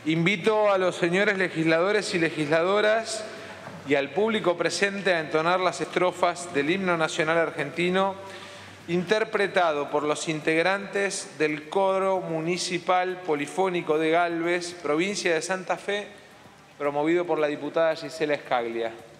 Invito a los señores legisladores y legisladoras y al público presente a entonar las estrofas del himno nacional argentino, interpretado por los integrantes del Coro Municipal Polifónico de Galvez, provincia de Santa Fe, promovido por la diputada Gisela Scaglia.